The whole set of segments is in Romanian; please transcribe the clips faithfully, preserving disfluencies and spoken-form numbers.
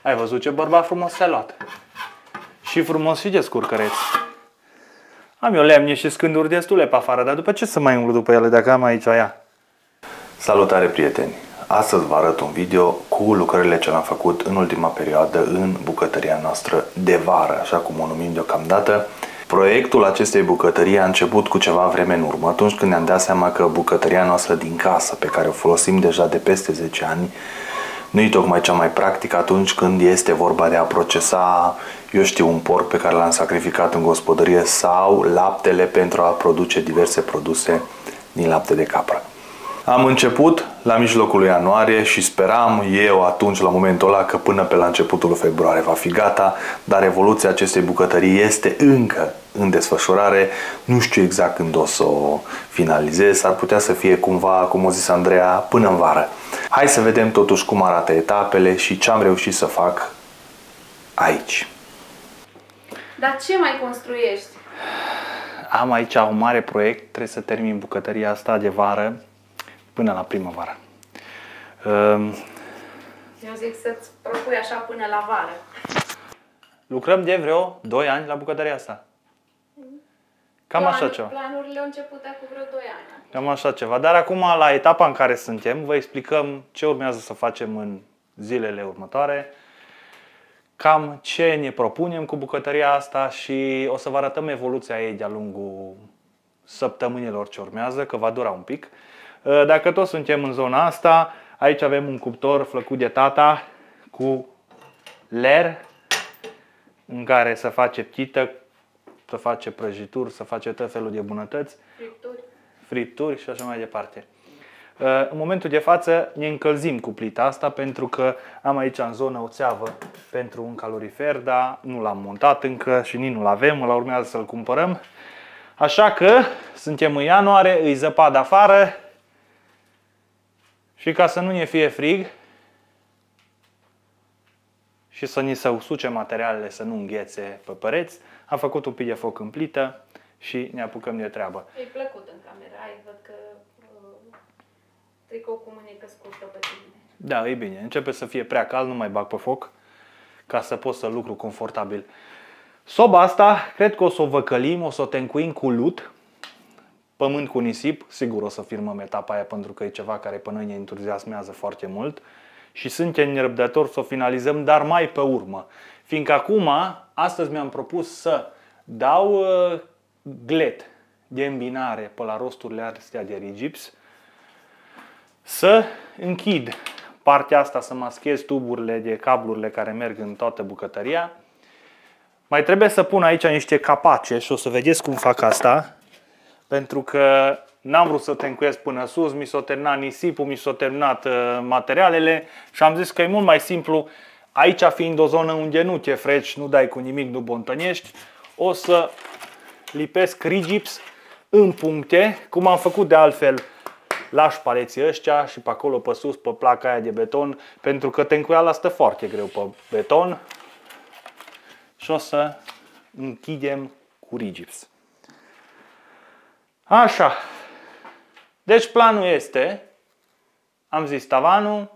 Ai văzut ce bărbat frumos s-a luat. Și frumos și descurcăreț. Am eu lemne și scânduri destule pe afară, dar după ce să mai umblu după ele dacă am aici aia? Salutare, prieteni! Astăzi vă arăt un video cu lucrările ce le-am făcut în ultima perioadă în bucătăria noastră de vară, așa cum o numim deocamdată. Proiectul acestei bucătării a început cu ceva vreme în urmă, atunci când ne-am dat seama că bucătăria noastră din casă, pe care o folosim deja de peste zece ani, nu e tocmai cea mai practică atunci când este vorba de a procesa, eu știu, un porc pe care l-am sacrificat în gospodărie sau laptele pentru a produce diverse produse din lapte de capră. Am început la mijlocul lui ianuarie și speram eu atunci, la momentul ăla, că până pe la începutul lui februarie va fi gata, dar evoluția acestei bucătării este încă în desfășurare. Nu știu exact când o să o finalizez, ar putea să fie cumva, cum o zis Andreea, până în vară. Hai să vedem totuși cum arată etapele și ce am reușit să fac aici. Dar ce mai construiești? Am aici un mare proiect, trebuie să termin bucătăria asta de vară până la primăvară. Eu zic să-ți propui așa până la vară. Lucrăm de vreo doi ani la bucătăria asta. Cam Plan, așa ceva. Planurile au început cu vreo doi ani. Cam așa ceva. Dar acum, la etapa în care suntem, vă explicăm ce urmează să facem în zilele următoare, cam ce ne propunem cu bucătăria asta și o să vă arătăm evoluția ei de-a lungul săptămânilor ce urmează, că va dura un pic. Dacă tot suntem în zona asta, aici avem un cuptor făcut de tata cu ler în care se face ptită, se face prăjituri, se face tot felul de bunătăți, fripturi. fripturi și așa mai departe. În momentul de față ne încălzim cu plita asta pentru că am aici în zonă o țeavă pentru un calorifer, dar nu l-am montat încă și nici nu-l avem, la urmează să-l cumpărăm. Așa că suntem în ianuarie, îi zăpadă afară. Și ca să nu ne fie frig și să ni se usuce materialele, să nu înghețe pe pereți, am făcut un pic de foc în plită și ne apucăm de treabă. E plăcut în cameră, ai, văd că uh, tricou cu mânecă scurtă pe tine. Da, e bine. Începe să fie prea cald, nu mai bag pe foc ca să pot să lucru confortabil. Soba asta, cred că o să o văcălim, o să o tencuim cu lut. Pământ cu nisip, sigur o să firmăm etapa aia pentru că e ceva care pe noi ne entuziasmează foarte mult și suntem nerăbdători să o finalizăm, dar mai pe urmă. Fiindcă acum, astăzi mi-am propus să dau uh, glet de îmbinare pe la rosturile astea de rigips, să închid partea asta, să maschez tuburile de cablurile care merg în toată bucătăria. Mai trebuie să pun aici niște capace și o să vedeți cum fac asta. Pentru că n-am vrut să tencuiesc până sus, mi s-a terminat nisipul, mi s-au terminat uh, materialele și am zis că e mult mai simplu, aici fiind o zonă unde nu te freci, nu dai cu nimic, nu bontănești, o să lipesc rigips în puncte, cum am făcut de altfel la șpaleții ăștia și pe acolo pe sus, pe placa aia de beton, pentru că tencuiala stă foarte greu pe beton și o să închidem cu rigips. Așa, deci planul este, am zis tavanul,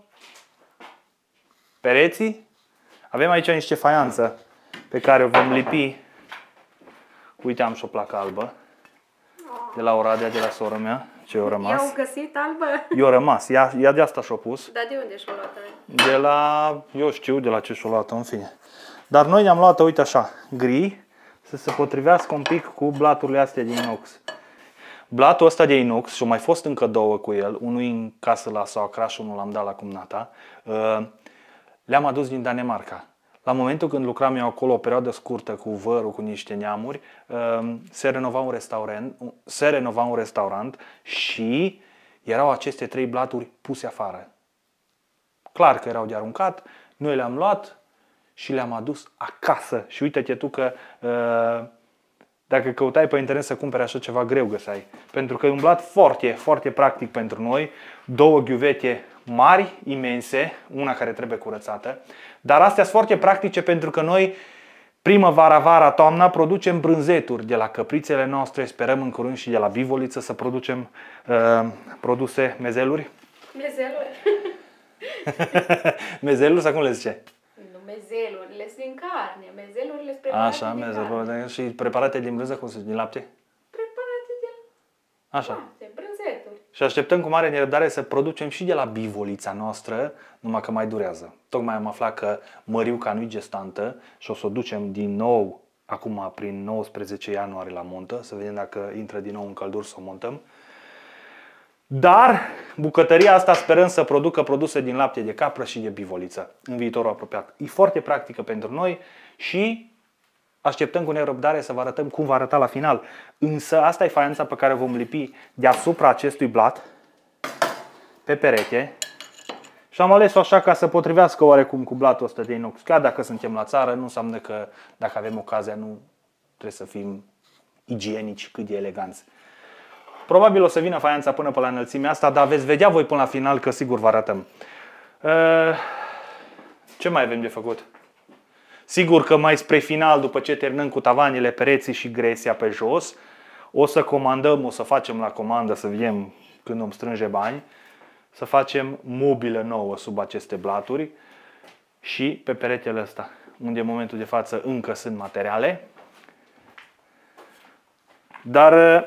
pereții, avem aici niște faianță pe care o vom lipi, uite am și o placă albă, de la Oradea, de la sora mea, ce o rămas. I-au găsit albă? I-a rămas, ea, ea de asta și-o pus. Dar de unde și-o luat? De la, eu știu de la ce și-o luat, în fine. Dar noi ne-am luat, uite așa, gri, să se potrivească un pic cu blaturile astea din inox. Blatul ăsta de inox, și au mai fost încă două cu el, unul în casă la soacra și unul l-am dat la cumnata, le-am adus din Danemarca. La momentul când lucram eu acolo o perioadă scurtă cu vărul, cu niște neamuri, se renova un restaurant, se renova un restaurant și erau aceste trei blaturi puse afară. Clar că erau de aruncat, noi le-am luat și le-am adus acasă. Și uite-te tu că dacă căutai pe internet să cumpere așa ceva, greu găseai. Pentru că e un blat foarte, foarte practic pentru noi. Două ghiuvete mari, imense, una care trebuie curățată. Dar astea sunt foarte practice pentru că noi primăvara, vara, toamna producem brânzeturi de la căprițele noastre. Sperăm în curând și de la Bivoliță să producem uh, produse mezeluri. Mezeluri? Mezeluri sau cum le zice? Nu, mezeluri. mezelurile sunt din carne, mezelurile sunt preparate Așa, din mezelul. carne. Și preparate din brânză, cum se zice, din lapte? Preparate din Așa. lapte, brânzeturi. Și așteptăm cu mare nerăbdare să producem și de la bivolița noastră, numai că mai durează. Tocmai am aflat că măriuca nu-i gestantă și o să o ducem din nou, acum prin nouăsprezece ianuarie la montă, să vedem dacă intră din nou în călduri să o montăm. Dar bucătăria asta sperăm să producă produse din lapte de capră și de bivoliță în viitorul apropiat. E foarte practică pentru noi și așteptăm cu nerăbdare să vă arătăm cum va arăta la final. Însă asta e faianța pe care o vom lipi deasupra acestui blat pe perete. Și am ales-o așa ca să potrivească oarecum cu blatul ăsta de inox. Chiar dacă suntem la țară, nu înseamnă că dacă avem ocazia nu trebuie să fim igienici cât de eleganți. Probabil o să vină faianța până pe la înălțimea asta, dar veți vedea voi până la final că sigur vă arătăm. Ce mai avem de făcut? Sigur că mai spre final, după ce terminăm cu tavanele, pereții și gresia pe jos, o să comandăm, o să facem la comandă, să vedem când vom strânge bani, să facem mobilă nouă sub aceste blaturi și pe peretele ăsta, unde în momentul de față încă sunt materiale. Dar,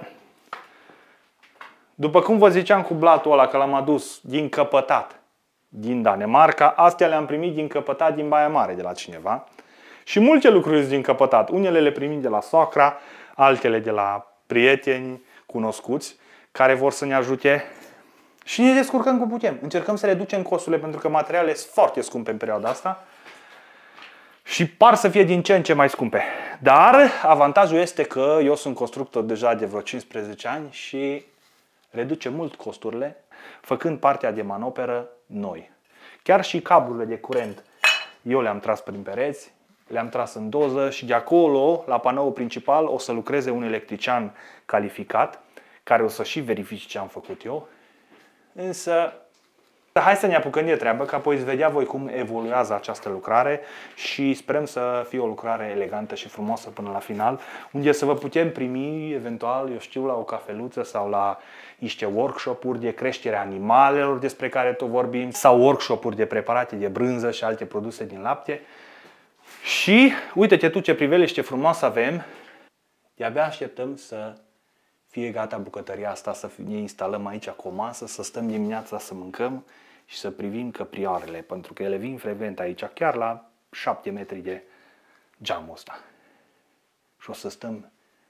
după cum vă ziceam cu blatul ăla, că l-am adus din Căpătat, din Danemarca, astea le-am primit din Căpătat, din Baia Mare, de la cineva. Și multe lucruri sunt din Căpătat. Unele le primim de la soacra, altele de la prieteni cunoscuți, care vor să ne ajute și ne descurcăm cum putem. Încercăm să reducem costurile pentru că materialele sunt foarte scumpe în perioada asta și par să fie din ce în ce mai scumpe. Dar avantajul este că eu sunt constructor deja de vreo cincisprezece ani și reduce mult costurile făcând partea de manoperă noi. Chiar și cablurile de curent eu le-am tras prin pereți, le-am tras în doză și de acolo, la panoul principal, o să lucreze un electrician calificat care o să și verifice ce am făcut eu. Însă, hai să ne apucăm de treabă, că apoi îți vedea voi cum evoluează această lucrare și sperăm să fie o lucrare elegantă și frumoasă până la final, unde să vă putem primi, eventual, eu știu, la o cafeluță sau la niște workshop-uri de creștere a animalelor despre care tot vorbim, sau workshop-uri de preparate de brânză și alte produse din lapte. Și uite-te tu ce priveliște frumoasă avem. De-abia așteptăm să fie gata bucătăria asta, să ne instalăm aici cu o masă, să stăm dimineața să mâncăm și să privim căprioarele, pentru că ele vin frecvent aici, chiar la șapte metri de geamul ăsta. Și o să stăm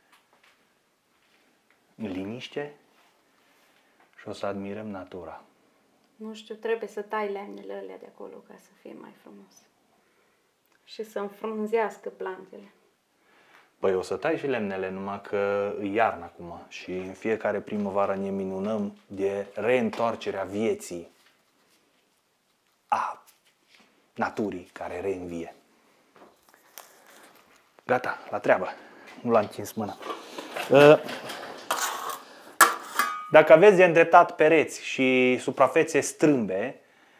în liniște și o să admirăm natura. Nu știu, trebuie să tai lemnele alea de acolo ca să fie mai frumos. Și să înfrunzească plantele. Băi, o să tai și lemnele, numai că e iarnă acum și în fiecare primăvară ne minunăm de reîntoarcerea vieții, a naturii care reînvie. Gata, la treabă. Nu l-am închins mâna. Dacă aveți de îndreptat pereți și suprafețe strâmbe,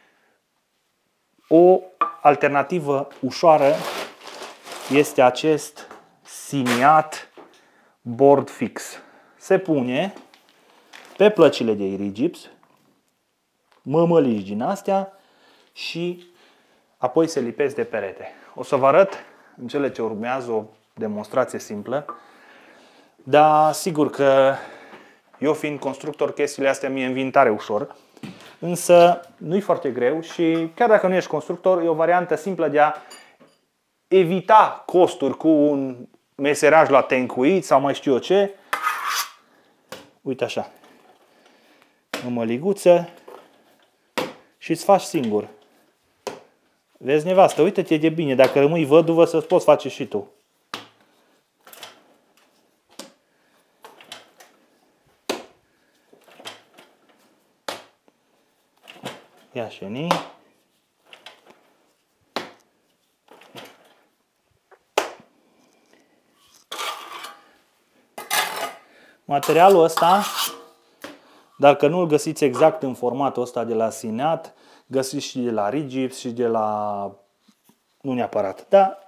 o alternativă ușoară este acest Simiat Board Fix. Se pune pe plăcile de irigips, mămăliși din astea și apoi se lipesc de perete. O să vă arăt în cele ce urmează o demonstrație simplă, dar sigur că eu fiind constructor, chestiile astea mie îmi vin tare ușor, însă nu e foarte greu și chiar dacă nu ești constructor, e o variantă simplă de a evita costuri cu un meseraj la tencuit sau mai știu eu ce. Uite așa. O măliguță și îți faci singur. Vezi, nevastă, uite-te de bine, dacă rămâi văduvă să-ți poți face și tu. Ia șenii. Materialul ăsta, dacă nu îl găsiți exact în formatul ăsta de la Simiat, găsiți și de la Rigips și de la... nu neapărat, da?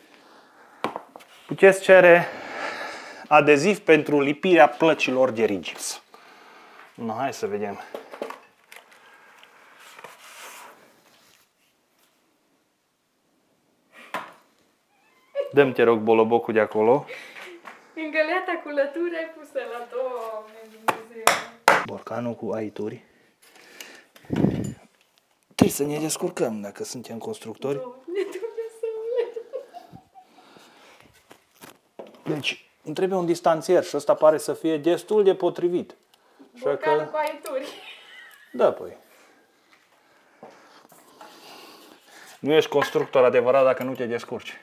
Puteți cere adeziv pentru lipirea plăcilor de Rigips. No, hai să vedem. Dă-mi, te rog, bolobocul de acolo. Îngăleata cu lături ai pusă la Doamne Dumnezeu. Borcanul cu aituri. Trebuie să ne descurcăm dacă suntem constructori. Doamne Dumnezeule. Deci, îmi trebuie un distanțier și ăsta pare să fie destul de potrivit. Borcanul că... cu aituri. Da, păi. Nu ești constructor adevărat dacă nu te descurci.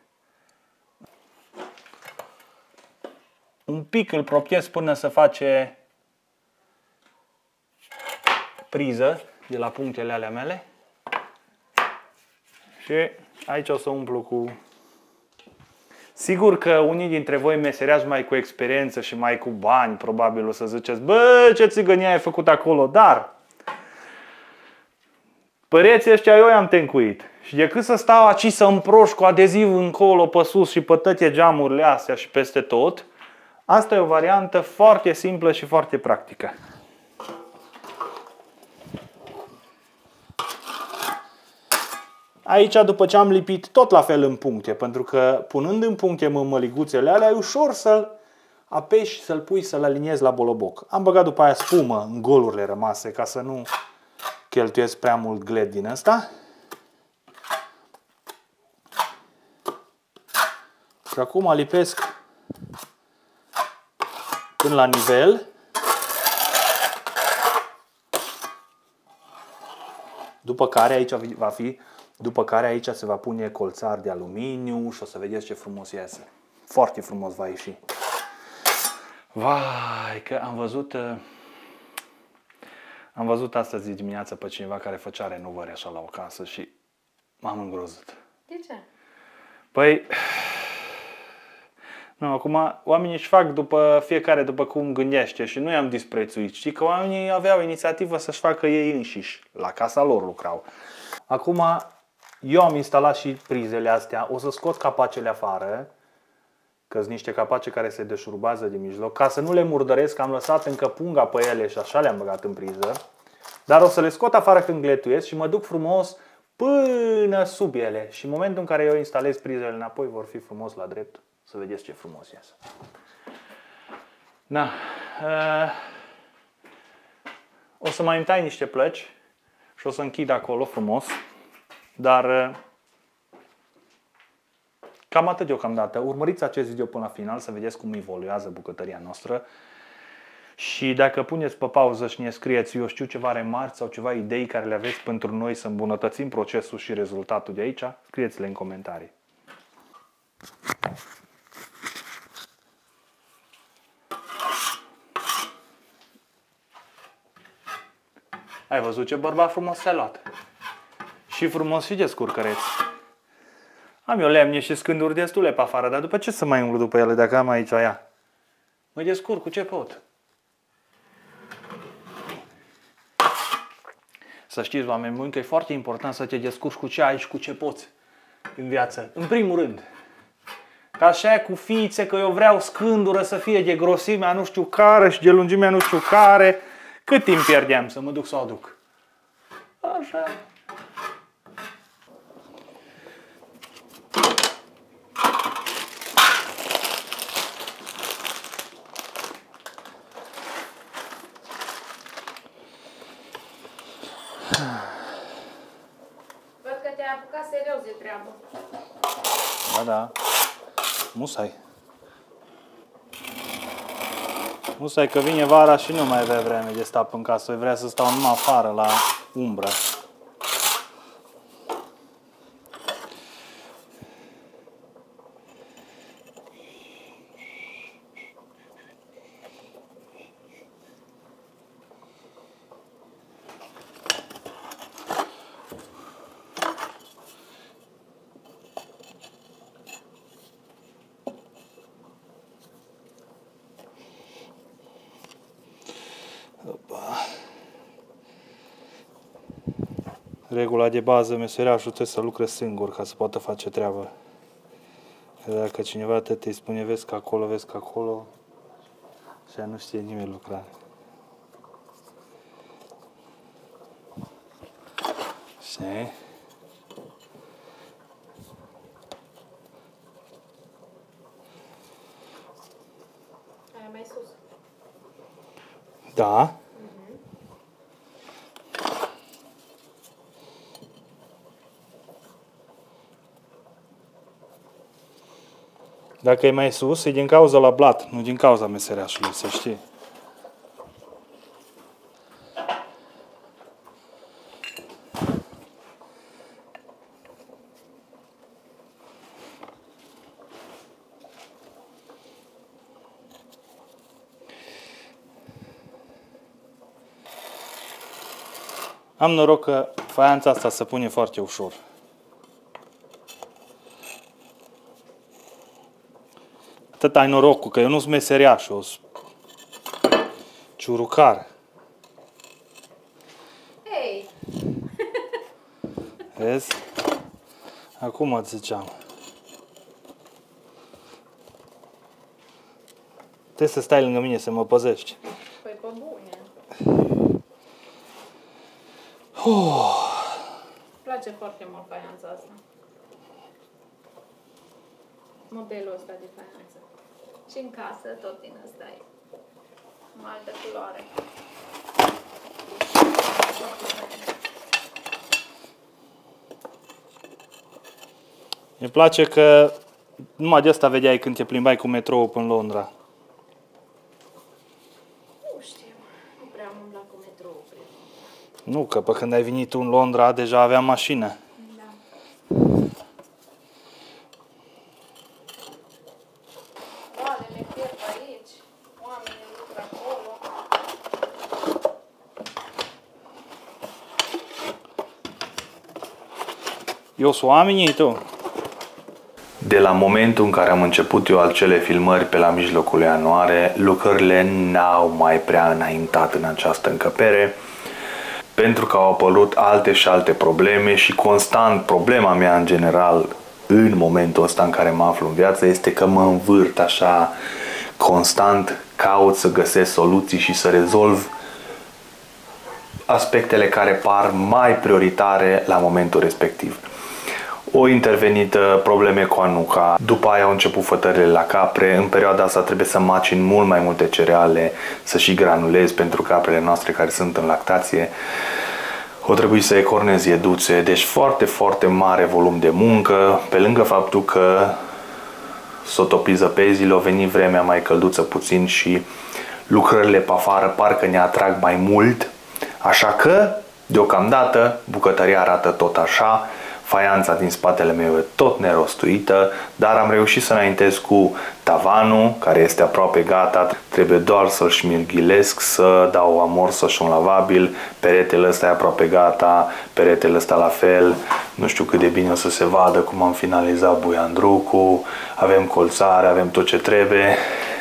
Un pic îl propiez până să face priză de la punctele alea mele. Și aici o să umplu cu... Sigur că unii dintre voi meseriași mai cu experiență și mai cu bani, probabil o să ziceți, bă, ce țigănie ai făcut acolo, dar păreții ăștia eu i-am tencuit. Și decât să stau aici să împroș cu adeziv încolo pe sus și pe toate geamurile astea și peste tot, asta e o variantă foarte simplă și foarte practică. Aici, după ce am lipit tot la fel în puncte, pentru că punând în puncte mămăliguțele alea, e ușor să-l apeși, să-l pui, să-l aliniezi la boloboc. Am băgat după aia spumă în golurile rămase, ca să nu cheltuiesc prea mult gled din ăsta. Și acum lipesc până la nivel. După care aici va fi, după care aici se va pune colțar de aluminiu și o să vedeți ce frumos iese. Foarte frumos va ieși. Vai, că am văzut am văzut astăzi dimineața pe cineva care făcea renovări așa la o casă și m-am îngrozit. De ce? Păi, nu, acum oamenii își fac după fiecare după cum gândește și nu i-am disprețuit. Știi că oamenii aveau inițiativă să-și facă ei înșiși. La casa lor lucrau. Acum eu am instalat și prizele astea. O să scot capacele afară, că sunt niște capace care se deșurubează din mijloc. Ca să nu le murdăresc, am lăsat încă punga pe ele și așa le-am băgat în priză. Dar o să le scot afară când gletuiesc și mă duc frumos până sub ele. Și în momentul în care eu instalez prizele înapoi, vor fi frumos la drept. Să vedeți ce frumos iese. Da. O să mai îmi tai niște plăci și o să închid acolo frumos. Dar cam atât deocamdată. Urmăriți acest video până la final să vedeți cum evoluează bucătăria noastră. Și dacă puneți pe pauză și ne scrieți, eu știu, ceva remarci sau ceva idei care le aveți pentru noi să îmbunătățim procesul și rezultatul de aici, scrieți-le în comentarii. Ai văzut ce bărbat frumos s-a luat? Și frumos și descurcăreț. Am eu lemne și scânduri destule pe afară, dar după ce să mai umblu după ele dacă am aici aia? Mă descurc cu ce pot. Să știți, oameni buni, că e foarte important să te descurci cu ce ai și cu ce poți în viață. În primul rând. Ca așa e cu fiițe, că eu vreau scândură să fie de grosimea nu știu care și de lungimea nu știu care. Cât timp pierdeam să mă duc să o aduc? Așa. Văd că te-ai apucat serios de treabă. Da, da. Musai. Musai că vine vara și nu mai avea vreme de stat în casă. Vrea să stau numai afară, la umbră. Regula de bază, meseriașul trebuie să lucre singur ca să poată face treabă. Că dacă cineva te îi spune, vezi că acolo, vezi că acolo, și nu știe nimeni lucra. Știi? Da. Dacă e mai sus, e din cauza la blat, nu din cauza meseriașului, să știi. Am noroc că faianța asta se pune foarte ușor. Atât ai norocul, că eu nu sunt meseriaș, eu sunt ciurucar. Hei! Vezi? Acum îți ziceam. Trebuie să stai lângă mine să mă păzești. Păi pe bune. Oh. Îmi place foarte mult faianța asta. Modelul ăsta de faianță. Și în casă tot din ăsta e. În altă culoare. Îmi place că numai de asta vedeai când te plimbai cu metrou până în Londra. Nu știu, nu prea am umblat cu metrou, cred. Nu, că pe când ai venit tu în Londra deja aveam mașină. Da. Valele pierd aici, oamenii lucră acolo. Eu sunt oamenii tu. De la momentul în care am început eu acele filmări pe la mijlocul ianuarie, lucrările n-au mai prea înaintat în această încăpere, pentru că au apărut alte și alte probleme și constant problema mea în general în momentul ăsta în care mă aflu în viață este că mă învârt așa constant, caut să găsesc soluții și să rezolv aspectele care par mai prioritare la momentul respectiv. O intervenit probleme cu anuca, după aia au început fătările la capre, în perioada asta trebuie să macin mult mai multe cereale, să și granulez pentru caprele noastre care sunt în lactație. O trebuie să ecornez ieduțe, deci foarte, foarte mare volum de muncă, pe lângă faptul că s-o topi zăpezile, o veni vremea mai călduță puțin și lucrările pe afară parcă ne atrag mai mult, așa că, deocamdată, bucătăria arată tot așa. Faianța din spatele meu e tot nerostuită, dar am reușit să înaintez cu tavanul, care este aproape gata. Trebuie doar să-l șmirghilesc, să dau amorsos și un lavabil. Peretele ăsta e aproape gata, peretele ăsta la fel. Nu știu cât de bine o să se vadă cum am finalizat buiandrucul. Avem colțare, avem tot ce trebuie.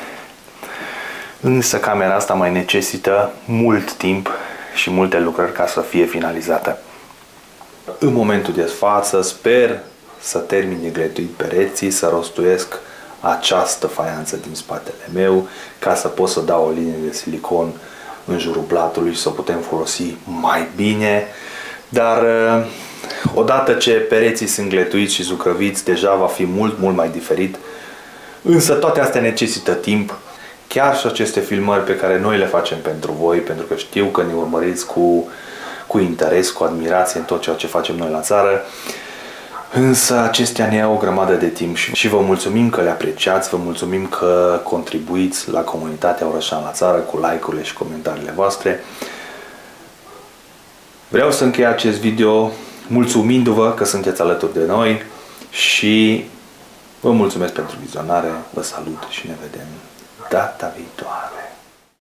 Însă camera asta mai necesită mult timp și multe lucrări ca să fie finalizată. În momentul de față sper să termin de gletuit pereții, să rostuiesc această faianță din spatele meu ca să pot să dau o linie de silicon în jurul blatului și să o putem folosi mai bine. Dar odată ce pereții sunt gletuiți și zugrăviți, deja va fi mult, mult mai diferit. Însă toate astea necesită timp. Chiar și aceste filmări pe care noi le facem pentru voi, pentru că știu că ne urmăriți cu cu interes, cu admirație în tot ceea ce facem noi la țară. Însă acestea ne iau o grămadă de timp și, și vă mulțumim că le apreciați, vă mulțumim că contribuiți la comunitatea Orășan la țară cu like-urile și comentariile voastre. Vreau să închei acest video mulțumindu-vă că sunteți alături de noi și vă mulțumesc pentru vizionare, vă salut și ne vedem data viitoare.